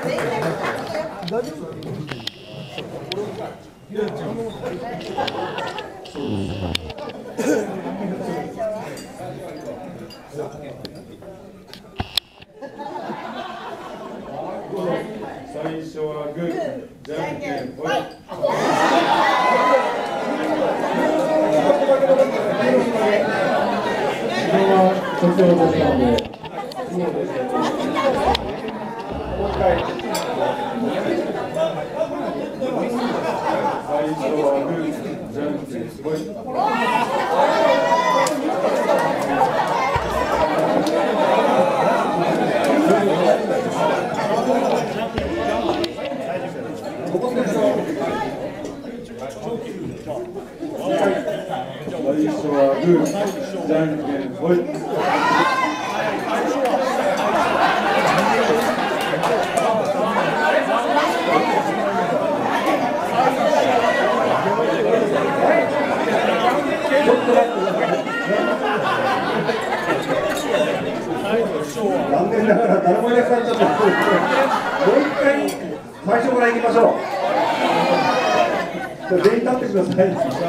最初はグー、じゃんけんぽい。残念ながら誰もいなくなっちゃった。もう一回最初から行きましょう。全員立ってください。